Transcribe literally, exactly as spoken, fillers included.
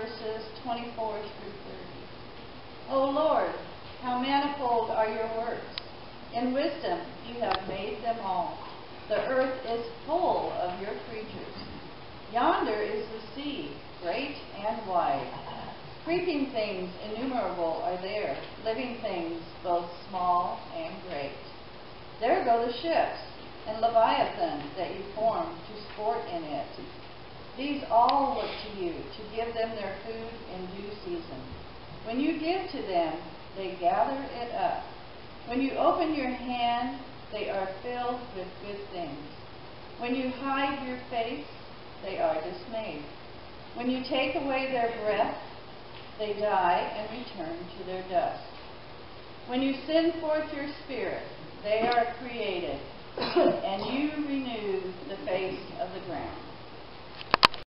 verses twenty-four through thirty. O Lord, how manifold are your works! In wisdom you have made them all. The earth is full of your creatures. Yonder is the sea, great and wide. Creeping things innumerable are there, living things both small and great. There go the ships, and Leviathan that you formed to sport in it. These all look to you to give them their food in due season. When you give to them, they gather it up. When you open your hand, they are filled with good things. When you hide your face, they are dismayed. When you take away their breath, they die and return to their dust. When you send forth your spirit, they are created, and you renew the face of the ground.